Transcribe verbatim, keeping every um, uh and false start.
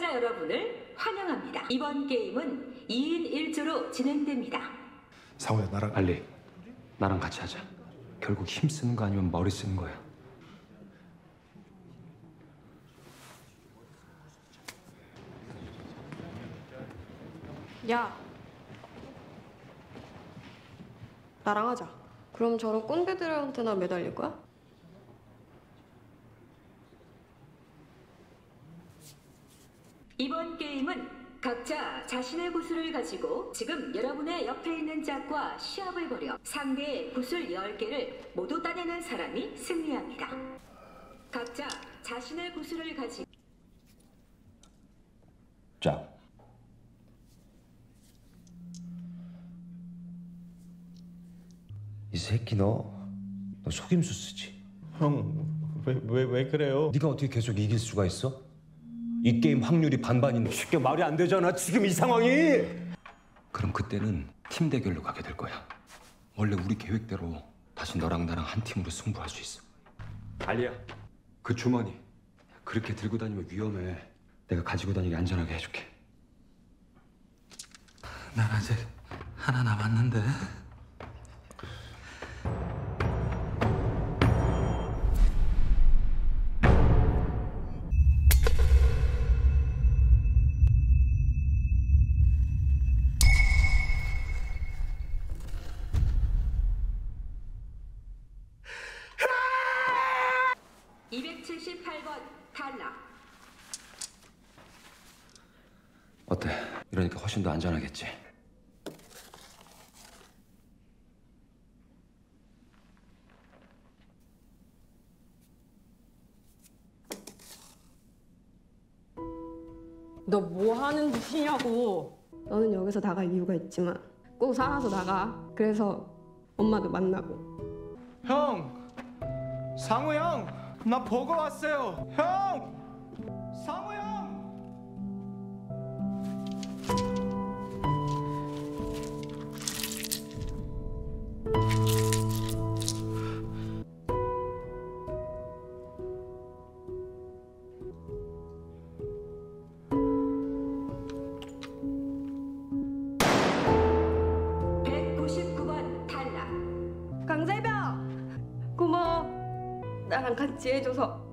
참가자 여러분을 환영합니다. 이번 게임은 이인 일조로 진행됩니다. 상호야, 나랑 알리, 나랑 같이 하자. 결국 힘 쓰는 거 아니면 머리 쓰는 거야. 야, 나랑 하자. 그럼 저런 꼰대들한테나 매달릴 거야? 이번 게임은 각자 자신의 구슬을 가지고 지금 여러분의 옆에 있는 짝과 시합을 벌여 상대의 구슬 열 개를 모두 따내는 사람이 승리합니다. 각자 자신의 구슬을 가지고 짝. 이 새끼 너, 너 속임수 쓰지? 형, 왜, 왜, 왜 그래요? 네가 어떻게 계속 이길 수가 있어? 이 게임 확률이 반반인데 쉽게 말이 안 되잖아, 지금 이 상황이! 그럼 그때는 팀 대결로 가게 될 거야. 원래 우리 계획대로 다시 너랑 나랑 한 팀으로 승부할 수 있어. 알리야, 그 주머니 그렇게 들고 다니면 위험해. 내가 가지고 다니게 안전하게 해줄게. 난 아직 하나 남았는데. 이백칠십팔 번 탈락. 어때? 이러니까 훨씬 더 안전하겠지? 너 뭐 하는 짓이냐고. 너는 여기서 나갈 이유가 있지만 꼭 살아서 나가. 그래서 엄마도 만나고. 형! 상호 형! 나 보고 왔어요! 형! 상호 형! 백구십구 번 탈락. 강재병! 고마워. 나랑 같이 해줘서.